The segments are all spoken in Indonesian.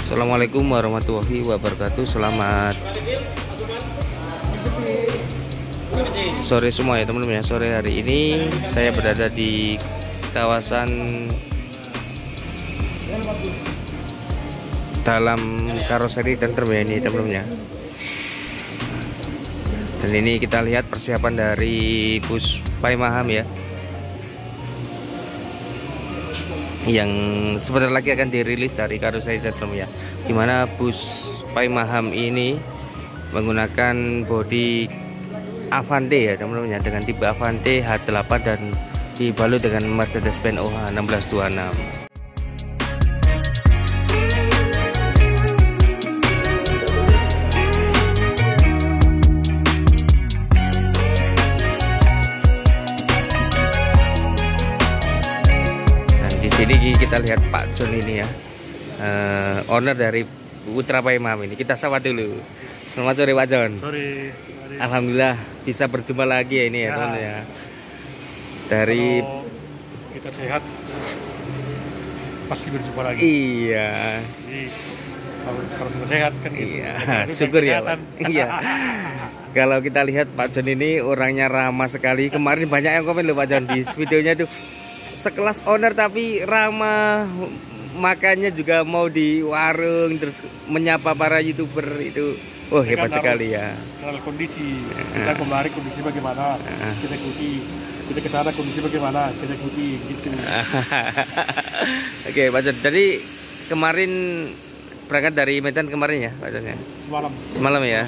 Assalamualaikum warahmatullahi wabarakatuh. Selamat sore semua ya teman-teman ya. Sore hari ini saya berada di kawasan dalam karoseri tenter ya ini teman-teman ya. Dan ini kita lihat persiapan dari bus Paimaham ya, yang sebentar lagi akan dirilis dari karoseri tenter ya, dimana bus Paimaham ini menggunakan bodi Avante ya teman-teman ya, dengan tipe Avante H8 dan dibalut dengan Mercedes-Benz OH 1626. Ini kita lihat Pak John ini ya, owner dari Putra Paimaham ini. Kita sapa dulu. Selamat sore Pak John. Sore. Alhamdulillah bisa berjumpa lagi ya ini ya teman ya. Dari kalau kita sehat pasti berjumpa lagi. Iya. Jadi harus sehat kan gitu. Iya, syukur ya Pak. Iya. Kalau kita lihat Pak John ini orangnya ramah sekali. Kemarin banyak yang komen loh Pak John di videonya tuh. Sekelas owner tapi ramah, makannya juga mau di warung, terus menyapa para YouTuber itu. Oh hebat sekali ya. Kenal kondisi, kita kemari kondisi bagaimana, kita ikuti. Kita ke sana kondisi bagaimana, kita ikuti gitu. Oke Pak John, jadi kemarin berangkat dari Medan kemarin ya Pak John ya? Semalam ya?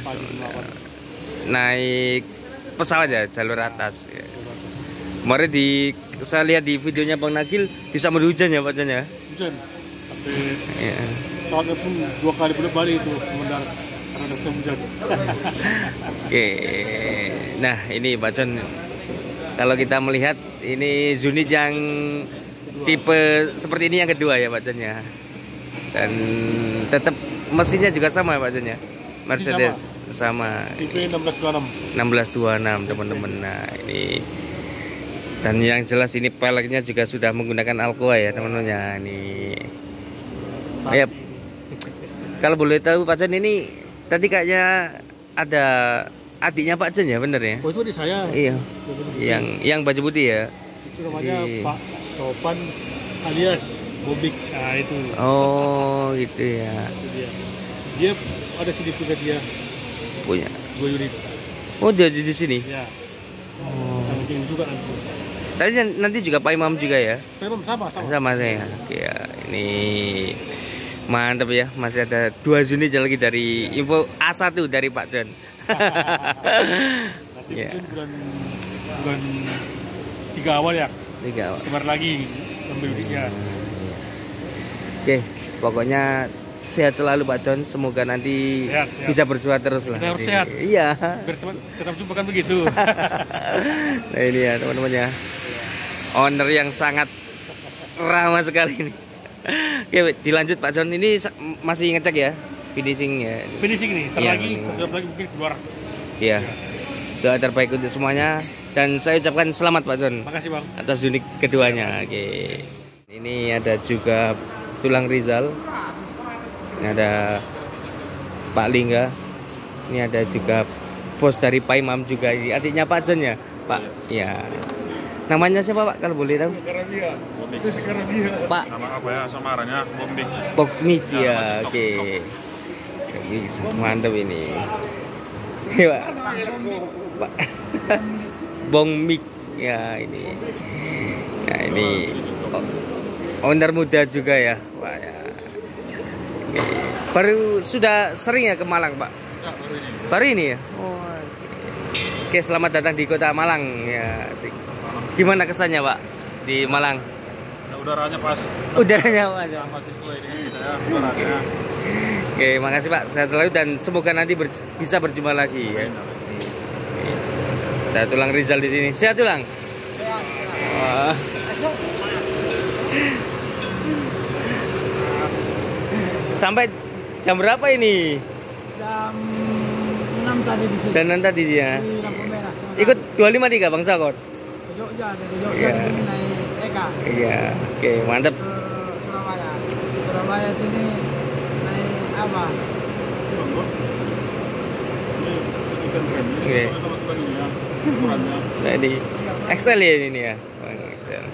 Naik pesawat ya, jalur atas ya. Kemarin saya lihat di videonya Bang Nagil bisa hujan ya Pak John ya? Hujan, sampai pesawatnya pun 2 kali bolak-balik itu mendarat karena ada hujan. Oke, nah ini Pak John, kalau kita melihat ini unit yang tipe seperti ini yang kedua ya Pak John ya, dan tetap mesinnya juga sama ya Pak John ya, Mercedes sama. Tipe 1626 teman-teman. Nah ini, dan yang jelas ini peleknya juga sudah menggunakan Alcoa ya teman-teman ya. Ini ya, kalau boleh tahu Pak John, ini tadi kayaknya ada adiknya Pak John ya, bener ya? Oh itu adik saya. Iya. Yang baju putih ya. Itu namanya Pak Topan alias Bobik. Nah itu. Oh gitu ya. Itu dia ada sini punya dia. Punya. 2 unit. Oh dia di sini. Ya. Oh. Nanti juga nanti. Tadi nanti juga Paimaham juga ya? Paimaham sama. Sama saya. Oke ya. Ini mantap ya. Masih ada 2 unit lagi dari info A1 dari Pak John. Nanti ya. bulan 3 awal ya. 3 awal. Kemarin lagi ambil unitnya. Oke, pokoknya sehat selalu Pak John. Semoga nanti sehat. Bisa bersuara terus lah. Kita harus sehat. Iya. Biar tetap jumpa kan begitu. Nah ini ya teman-teman ya, owner yang sangat ramah sekali ini. Oke, dilanjut Pak John. Ini masih ngecek ya, finishing ya. Finishing nih, lagi mungkin keluar. Iya. Doa terbaik untuk semuanya dan saya ucapkan selamat Pak John. Makasih Bang. Atas unit keduanya. Oke. Ini ada juga tulang Rizal. Ini ada Pak Lingga. Ini ada juga bos dari Paimaham juga, adiknya Pak John ya, Pak. Ya. Namanya siapa Pak kalau boleh tahu? Karabia. Pak. Nama apa ya samarannya? Bombik. Bokmic ya. Oke. Mantap ini. Iya, Pak. Bongmik ya ini. Nah ini owner muda juga ya, Pak ya. Baru sudah sering ya ke Malang Pak? Ya, baru ini ya? Oh, oke, selamat datang di kota Malang ya. Asik. Gimana kesannya Pak di Malang? Ya, udaranya pas. Udaranya Pak. Masih sesuai dengan kita ya, udaranya. Oke, makasih Pak. Sehat selalu dan semoga nanti bisa berjumpa lagi ya. Ada tulang Rizal di sini. Sehat tulang? Wah. Sampai jam berapa ini? Jam 6 tadi di sini. Jam 6 tadi ya. Di lampu merah. Ikut 253 Bang Sakot. Ke Jogja, dari Jogja di sini naik Eka. Iya, oke, mantap. Ke Surabaya. Surabaya sini naik Apa? Oke. Nah, ini Excel ya ini ya. Excel.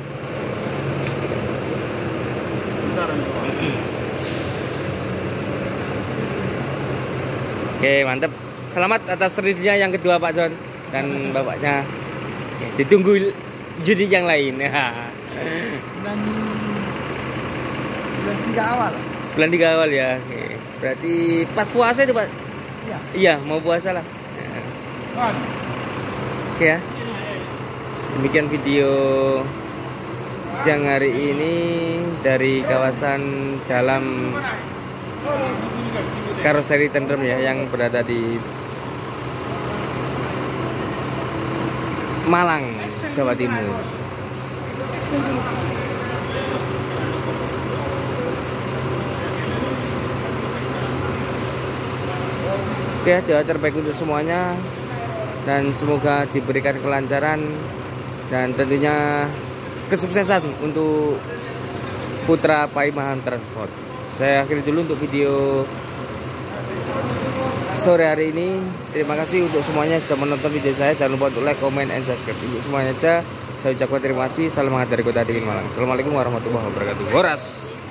Oke, mantap. Selamat atas rilisnya yang kedua Pak John dan bapaknya. Ditunggu unit yang lain. Bulan 3 awal. Bulan 3 awal ya. Oke. Berarti pas puasa itu Pak? Iya. Iya, mau puasa lah. Oke ya. Demikian video siang hari ini dari kawasan dalam karoseri Tentrem ya, yang berada di Malang, Jawa Timur. Oke, doa terbaik untuk semuanya dan semoga diberikan kelancaran dan tentunya kesuksesan untuk Putra Paemahan Transport. Saya akhiri dulu untuk video sore hari ini. Terima kasih untuk semuanya sudah menonton video saya. Jangan lupa untuk like, comment, and subscribe. Untuk semuanya saja saya ucapkan terima kasih. Salam hangat dari Kota Dingin Malang. Assalamualaikum warahmatullahi wabarakatuh. Horas.